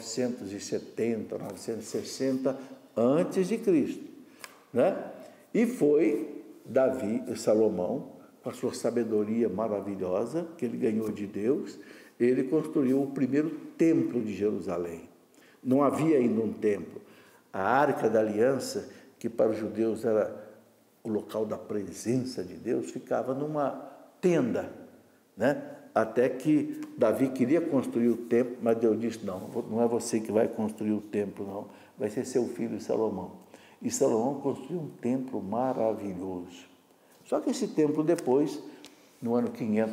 Speaker 1: 970, 960 antes de Cristo, né? E foi Davi e Salomão, com a sua sabedoria maravilhosa que ele ganhou de Deus, ele construiu o primeiro templo de Jerusalém. Não havia ainda um templo. A Arca da Aliança, que para os judeus era o local da presença de Deus, ficava numa tenda, né? Até que Davi queria construir o templo, mas Deus disse, não é você que vai construir o templo, não, vai ser seu filho Salomão. E Salomão construiu um templo maravilhoso. Só que esse templo depois, no ano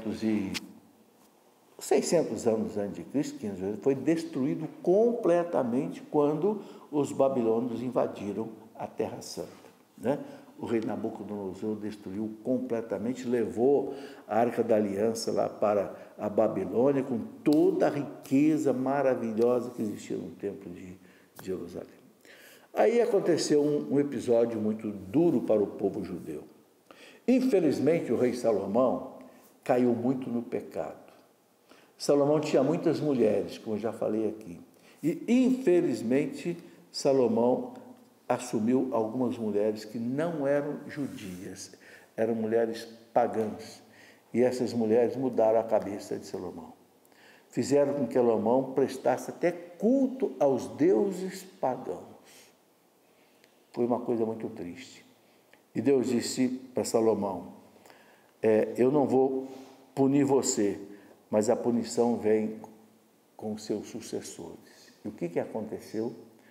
Speaker 1: 600 anos antes de Cristo, 500 anos, foi destruído completamente quando os babilônios invadiram a Terra Santa, né? O rei Nabucodonosor destruiu completamente, levou a Arca da Aliança lá para a Babilônia, com toda a riqueza maravilhosa que existia no templo de Jerusalém. Aí aconteceu um episódio muito duro para o povo judeu. Infelizmente, o rei Salomão caiu muito no pecado. Salomão tinha muitas mulheres, como eu já falei aqui. E, infelizmente, Salomão assumiu algumas mulheres que não eram judias, eram mulheres pagãs. E essas mulheres mudaram a cabeça de Salomão. Fizeram com que Salomão prestasse até culto aos deuses pagãos. Foi uma coisa muito triste. E Deus disse para Salomão, eu não vou punir você, mas a punição vem com os seus sucessores. E o que aconteceu?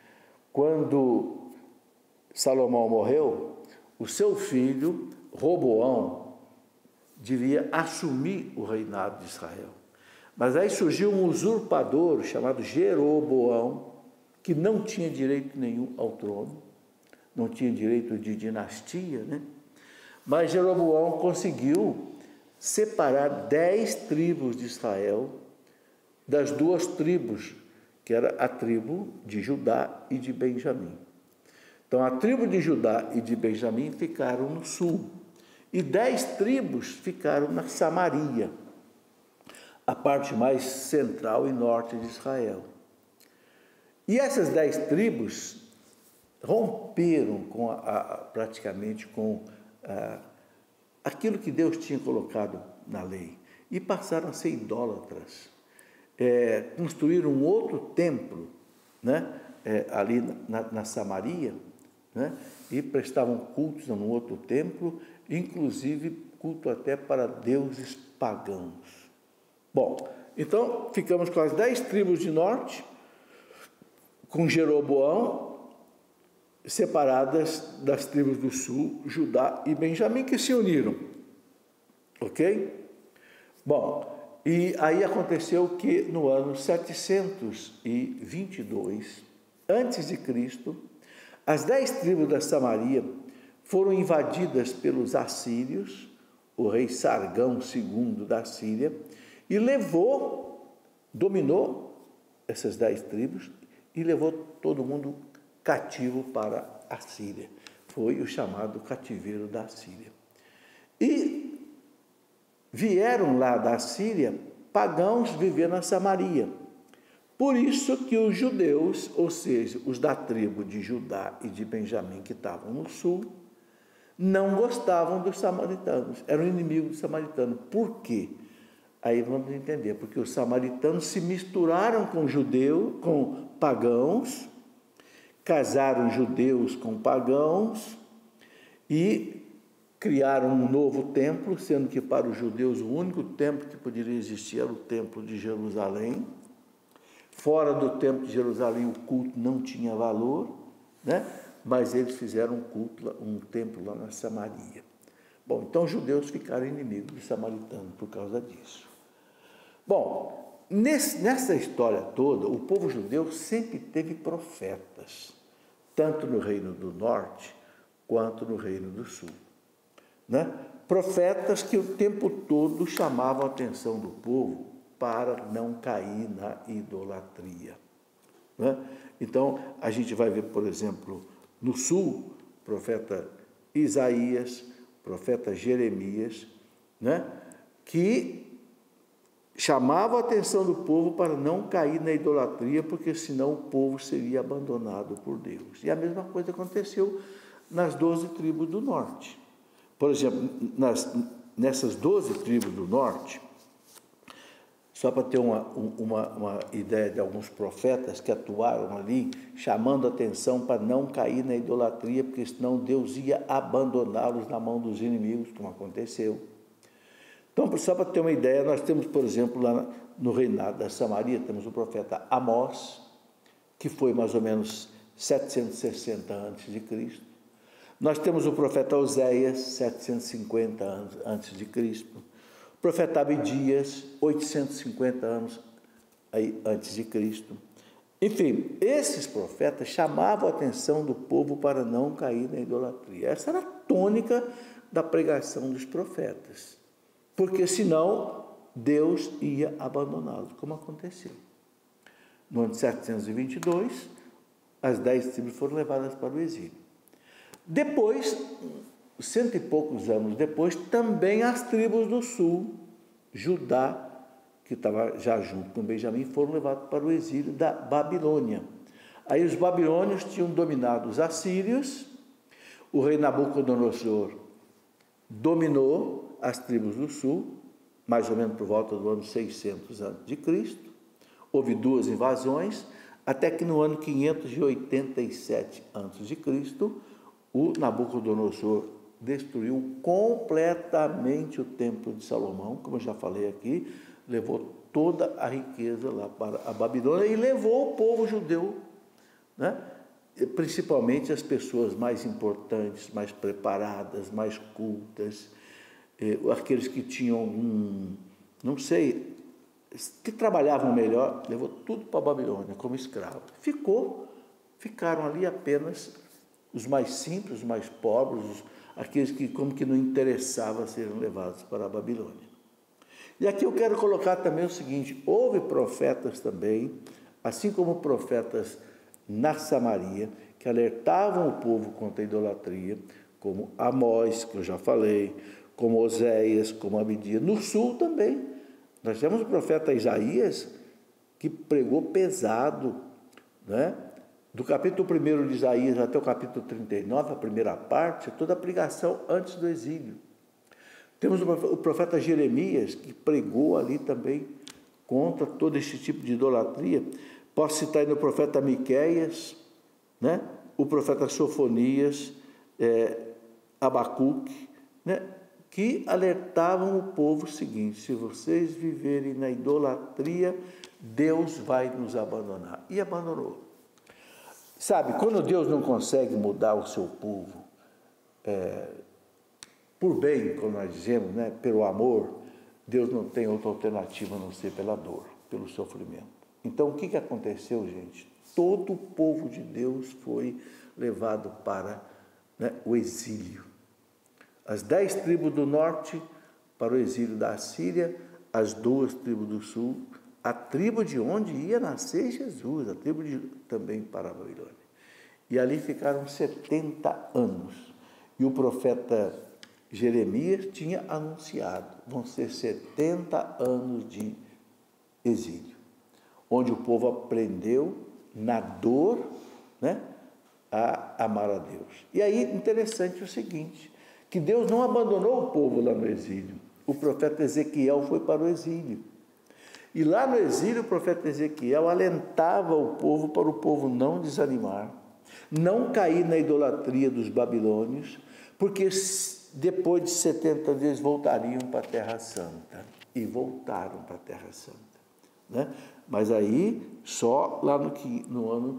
Speaker 1: Quando Salomão morreu, o seu filho, Roboão, devia assumir o reinado de Israel. Mas aí surgiu um usurpador chamado Jeroboão, que não tinha direito nenhum ao trono, não tinha direito de dinastia, né? Mas Jeroboão conseguiu separar 10 tribos de Israel das 2 tribos, que era a tribo de Judá e de Benjamim. Então, a tribo de Judá e de Benjamim ficaram no sul, e 10 tribos ficaram na Samaria, a parte mais central e norte de Israel. E essas 10 tribos romperam praticamente com aquilo que Deus tinha colocado na lei, e passaram a ser idólatras. Construíram um outro templo, né? Ali na Samaria, né? E prestavam cultos num outro templo, inclusive culto até para deuses pagãos. Bom, então ficamos com as 10 tribos de norte, com Jeroboão, separadas das tribos do sul, Judá e Benjamim, que se uniram. Ok? Bom, e aí aconteceu que no ano 722 antes de Cristo, as 10 tribos da Samaria foram invadidas pelos assírios, o rei Sargão II da Síria, e dominou essas 10 tribos e levou todo mundo cativo para a Síria. Foi o chamado cativeiro da Síria. E vieram lá da Síria pagãos viver na Samaria. Por isso que os judeus, ou seja, os da tribo de Judá e de Benjamim, que estavam no sul, não gostavam dos samaritanos, eram inimigos dos samaritanos. Por quê? Aí vamos entender, porque os samaritanos se misturaram com com pagãos, casaram judeus com pagãos e criaram um novo templo, sendo que para os judeus o único templo que poderia existir era o templo de Jerusalém. Fora do templo de Jerusalém o culto não tinha valor, né? Mas eles fizeram um templo lá na Samaria. Bom, então os judeus ficaram inimigos dos samaritanos por causa disso. Bom, nessa história toda, o povo judeu sempre teve profetas, tanto no reino do norte quanto no reino do sul, né? Profetas que o tempo todo chamavam a atenção do povo para não cair na idolatria, né? Então, a gente vai ver, por exemplo, no sul, profeta Isaías, profeta Jeremias, né? Que chamava a atenção do povo para não cair na idolatria, porque senão o povo seria abandonado por Deus. E a mesma coisa aconteceu nas 12 tribos do norte. Por exemplo, nessas 12 tribos do norte, só para ter uma ideia de alguns profetas que atuaram ali, chamando a atenção para não cair na idolatria, porque senão Deus ia abandoná-los na mão dos inimigos, como aconteceu. Então, só para ter uma ideia, nós temos, por exemplo, lá no reinado da Samaria, temos o profeta Amós, que foi mais ou menos 760 a.C. Nós temos o profeta Oséias, 750 anos antes de Cristo. O profeta Abidias, 850 anos antes de Cristo. Enfim, esses profetas chamavam a atenção do povo para não cair na idolatria. Essa era a tônica da pregação dos profetas. Porque senão Deus ia abandoná-los, como aconteceu. No ano de 722, as 10 tribos foram levadas para o exílio. Depois, 100 e poucos anos depois, também as tribos do sul, Judá, que estava já junto com Benjamim, foram levados para o exílio da Babilônia. Aí os babilônios tinham dominado os assírios, o rei Nabucodonosor dominou as tribos do sul, mais ou menos por volta do ano 600 a.C., houve 2 invasões, até que no ano 587 a.C., o Nabucodonosor destruiu completamente o templo de Salomão, como eu já falei aqui, levou toda a riqueza lá para a Babilônia e levou o povo judeu, né? Principalmente as pessoas mais importantes, mais preparadas, mais cultas, aqueles que tinham não sei, que trabalhavam melhor, levou tudo para a Babilônia como escravo. Ficaram ali apenas os mais simples, os mais pobres, aqueles que como que não interessava serem levados para a Babilônia. E aqui eu quero colocar também o seguinte: houve profetas também, assim como profetas na Samaria, que alertavam o povo contra a idolatria, como Amós, que eu já falei, como Oséias, como Abidias. No sul também, nós temos o profeta Isaías, que pregou pesado, né? Do capítulo 1 de Isaías até o capítulo 39, a primeira parte, toda a pregação antes do exílio. Temos o profeta Jeremias, que pregou ali também contra todo esse tipo de idolatria. Posso citar ainda o profeta Miqueias, né? O profeta Sofonias, Abacuque, né? Que alertavam o povo o seguinte: se vocês viverem na idolatria, Deus vai nos abandonar. E abandonou. Sabe, quando Deus não consegue mudar o seu povo, por bem, como nós dizemos, né, pelo amor, Deus não tem outra alternativa a não ser pela dor, pelo sofrimento. Então, o que aconteceu, gente? Todo o povo de Deus foi levado para, né, o exílio. As 10 tribos do norte para o exílio da Assíria, as 2 tribos do sul, a tribo de onde ia nascer Jesus, a tribo também para a Babilônia. E ali ficaram 70 anos. E o profeta Jeremias tinha anunciado: vão ser 70 anos de exílio, onde o povo aprendeu na dor, né, a amar a Deus. E aí, interessante o seguinte, que Deus não abandonou o povo lá no exílio. O profeta Ezequiel foi para o exílio. E lá no exílio, o profeta Ezequiel alentava o povo para o povo não desanimar, não cair na idolatria dos babilônios, porque depois de 70 dias voltariam para a Terra Santa. E voltaram para a Terra Santa, né? Mas aí, só lá no ano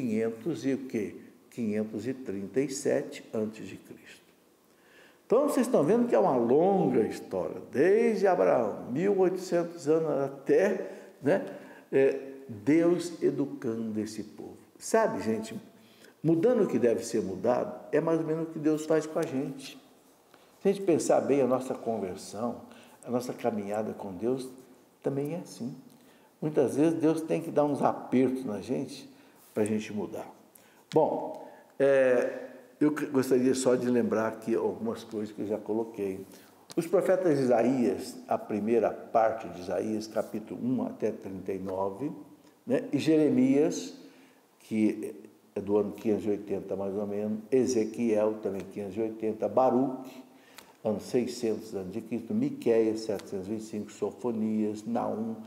Speaker 1: 537 a.C. Então, vocês estão vendo que é uma longa história, desde Abraão, 1800 anos até, né, Deus educando esse povo. Sabe, gente, mudando o que deve ser mudado, é mais ou menos o que Deus faz com a gente. Se a gente pensar bem, a nossa conversão, a nossa caminhada com Deus, também é assim. Muitas vezes Deus tem que dar uns apertos na gente, para a gente mudar. Bom, eu gostaria só de lembrar aqui algumas coisas que eu já coloquei. Os profetas Isaías, a primeira parte de Isaías, capítulo 1 até 39, né? E Jeremias, que é do ano 580 mais ou menos, Ezequiel, também 580, Baruque, ano 600 a.C., Miqueias, 725, Sofonias, Naum,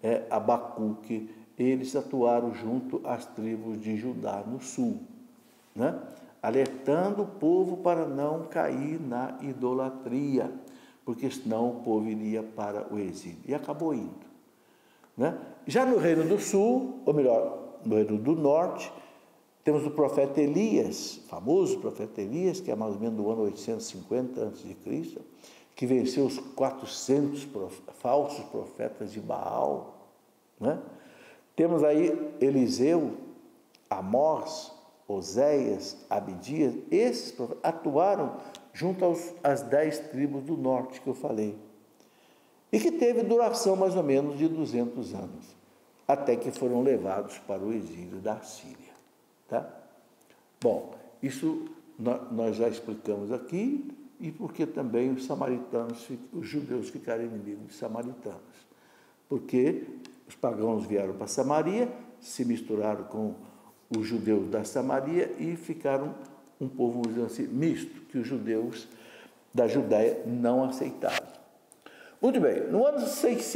Speaker 1: Abacuque, eles atuaram junto às tribos de Judá no sul, né? Alertando o povo para não cair na idolatria, porque senão o povo iria para o exílio. E acabou indo, né? Já no Reino do Sul, ou melhor, no Reino do Norte, temos o profeta Elias, famoso profeta Elias, que é mais ou menos do ano 850 a.C., que venceu os 400 falsos profetas de Baal, né? Temos aí Eliseu, Amós, Oséias, Abidias, esses profetas atuaram junto às 10 tribos do norte que eu falei, e que teve duração mais ou menos de 200 anos, até que foram levados para o exílio da Síria. Tá? Bom, isso nós já explicamos aqui, e porque também os samaritanos, os judeus ficaram inimigos dos samaritanos, porque os pagãos vieram para Samaria, se misturaram com os judeus da Samaria e ficaram um povo, vamos dizer assim, misto, que os judeus da Judéia não aceitaram. Muito bem, no ano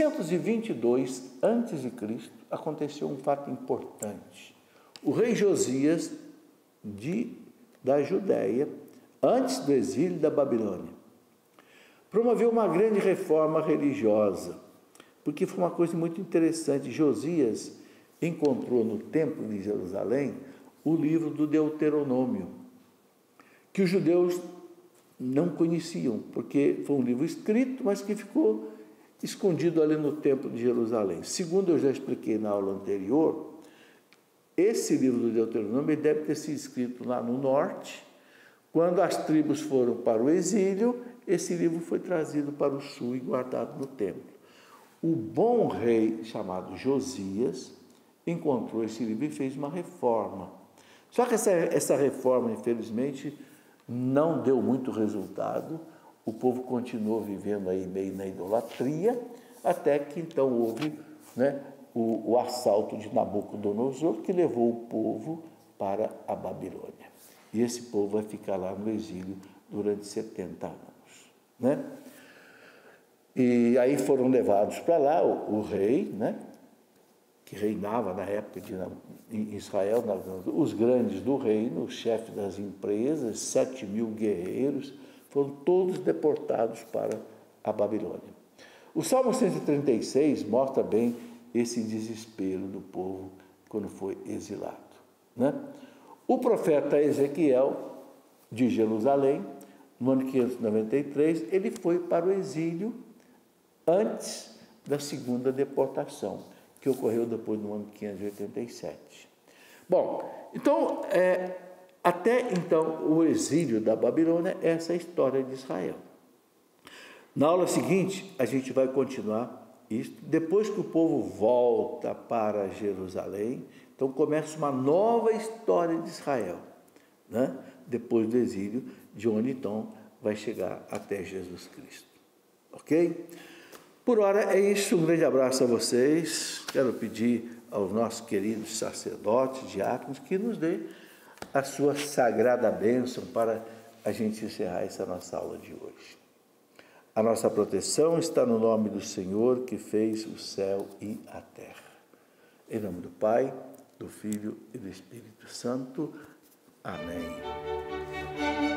Speaker 1: 622 a.C., aconteceu um fato importante. O rei Josias da Judéia, antes do exílio da Babilônia, promoveu uma grande reforma religiosa, porque foi uma coisa muito interessante. Josias encontrou no templo de Jerusalém o livro do Deuteronômio, que os judeus não conheciam, porque foi um livro escrito, mas que ficou escondido ali no templo de Jerusalém. Segundo eu já expliquei na aula anterior, esse livro do Deuteronômio deve ter sido escrito lá no norte. Quando as tribos foram para o exílio, esse livro foi trazido para o sul e guardado no templo. O bom rei, chamado Josias, encontrou esse livro e fez uma reforma. Só que essa reforma, infelizmente, não deu muito resultado. O povo continuou vivendo aí meio na idolatria, até que então houve, né, o assalto de Nabucodonosor, que levou o povo para a Babilônia. E esse povo vai ficar lá no exílio durante 70 anos. Né? E aí foram levados para lá o rei, né, que reinava na época em Israel, os grandes do reino, os chefes das empresas, 7.000 guerreiros, foram todos deportados para a Babilônia. O Salmo 136 mostra bem esse desespero do povo quando foi exilado. Né? O profeta Ezequiel, de Jerusalém, no ano 593, ele foi para o exílio antes da segunda deportação, que ocorreu depois no ano 587. Bom, então, até então, o exílio da Babilônia é essa história de Israel. Na aula seguinte, a gente vai continuar isso. Depois que o povo volta para Jerusalém, então começa uma nova história de Israel, né? Depois do exílio, de onde então vai chegar até Jesus Cristo. Ok? Por hora é isso, um grande abraço a vocês. Quero pedir aos nossos queridos sacerdotes, diáconos, que nos dê a sua sagrada bênção para a gente encerrar essa nossa aula de hoje. A nossa proteção está no nome do Senhor, que fez o céu e a terra. Em nome do Pai, do Filho e do Espírito Santo. Amém.